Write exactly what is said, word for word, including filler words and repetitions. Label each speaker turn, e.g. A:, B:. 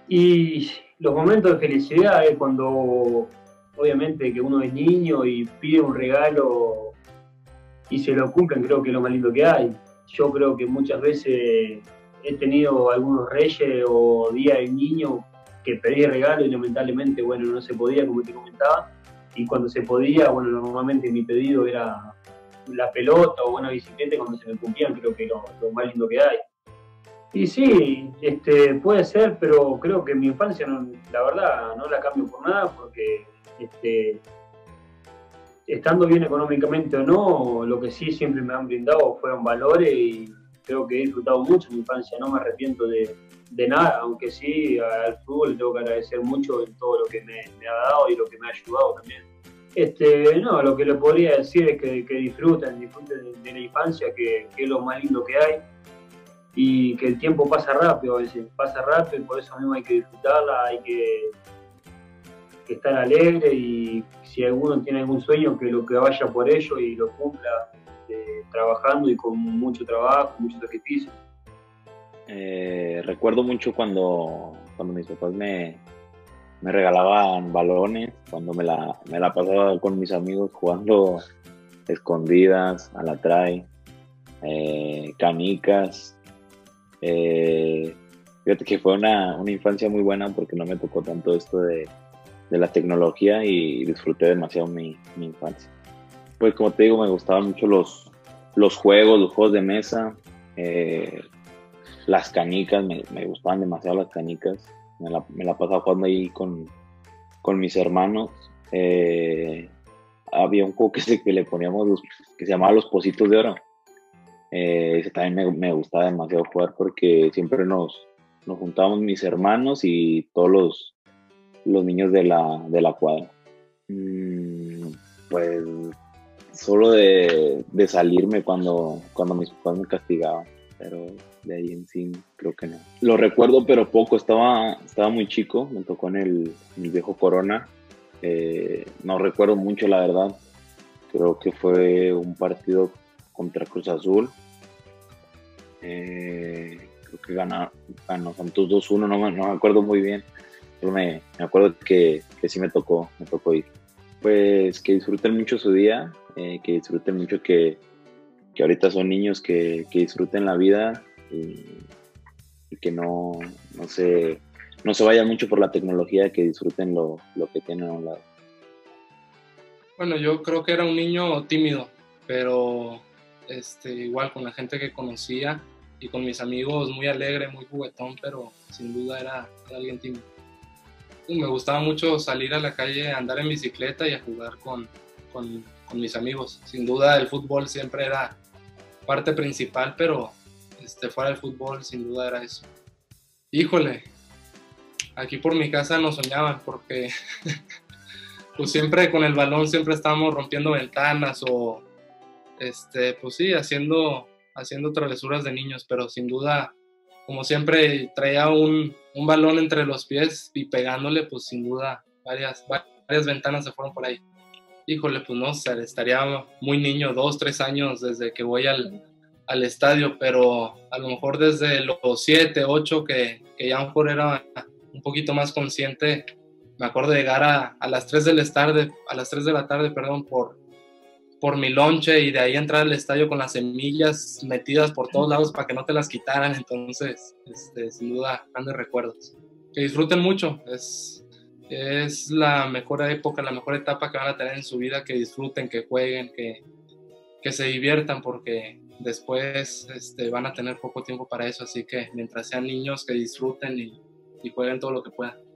A: Y los momentos de felicidad es cuando, obviamente, que uno es niño y pide un regalo y se lo cumplen, creo que es lo más lindo que hay. Yo creo que muchas veces he tenido algunos reyes o día del niño que pedí regalo y lamentablemente, bueno, no se podía, como te comentaba. Y cuando se podía, bueno, normalmente mi pedido era la pelota o una bicicleta, y cuando se me cumplían, creo que es lo, lo más lindo que hay. Y sí, este, puede ser, pero creo que mi infancia, no, la verdad, no la cambio por nada, porque este, estando bien económicamente o no, lo que sí siempre me han brindado fueron valores y creo que he disfrutado mucho mi infancia, no me arrepiento de, de nada, aunque sí al fútbol tengo que agradecer mucho en todo lo que me, me ha dado y lo que me ha ayudado también. Este, no, lo que le podría decir es que, que disfruten, disfruten de, de la infancia, que, que es lo más lindo que hay y que el tiempo pasa rápido a veces, pasa rápido y por eso mismo hay que disfrutarla, hay que, que estar alegre y si alguno tiene algún sueño que lo que vaya por ello y lo cumpla eh, trabajando y con mucho trabajo, mucho sacrificio.
B: Eh, recuerdo mucho cuando, cuando mis papás me, me regalaban balones, cuando me la, me la pasaba con mis amigos jugando escondidas, a la trae, eh, canicas. Eh, Fíjate que fue una, una infancia muy buena porque no me tocó tanto esto de, de la tecnología y disfruté demasiado mi, mi infancia. Pues como te digo, me gustaban mucho los, los juegos, los juegos de mesa, eh, las canicas, me, me gustaban demasiado las canicas. Me la, me la pasaba jugando ahí con, con mis hermanos. Eh, Había un juego que, se, que le poníamos, los, que se llamaba Los Pocitos de Oro. Eh, ese también me, me gustaba demasiado jugar porque siempre nos, nos juntábamos mis hermanos y todos los, los niños de la, de la cuadra. Mm, pues solo de, de salirme cuando, cuando mis papás me castigaban, pero de ahí en sí creo que no. Lo recuerdo pero poco, estaba, estaba muy chico, me tocó en el, en el viejo Corona. Eh, no recuerdo mucho la verdad, creo que fue un partido contra Cruz Azul. Eh, creo que ganó, ganó Santos dos uno, no, me- no me acuerdo muy bien, pero me, me acuerdo que, que sí me tocó, me tocó ir. Pues que disfruten mucho su día, eh, que disfruten mucho que, que ahorita son niños, que, que disfruten la vida y, y que no, no, se, no se vayan mucho por la tecnología, que disfruten lo, lo que tienen a un lado.
C: Bueno, yo creo que era un niño tímido, pero este, igual con la gente que conocía y con mis amigos muy alegre, muy juguetón, pero sin duda era, era alguien tímido. Y me gustaba mucho salir a la calle, andar en bicicleta y a jugar con, con, con mis amigos. Sin duda el fútbol siempre era parte principal, pero este, fuera del fútbol sin duda era eso. Híjole, aquí por mi casa nos soñaban porque pues siempre con el balón siempre estábamos rompiendo ventanas o este, pues sí, haciendo, haciendo travesuras de niños, pero sin duda, como siempre traía un, un balón entre los pies y pegándole, pues sin duda varias, varias ventanas se fueron por ahí. Híjole, pues no sé, estaría muy niño, dos, tres años desde que voy al, al estadio, pero a lo mejor desde los siete, ocho, que, que ya a lo mejor era un poquito más consciente, me acuerdo de llegar a, a las tres de la tarde, a las tres de la tarde, perdón, por, por mi lonche y de ahí entrar al estadio con las semillas metidas por todos lados para que no te las quitaran. Entonces, este, sin duda, grandes recuerdos. Que disfruten mucho, es, es la mejor época, la mejor etapa que van a tener en su vida, que disfruten, que jueguen, que, que se diviertan, porque después este, van a tener poco tiempo para eso, así que mientras sean niños, que disfruten y, y jueguen todo lo que puedan.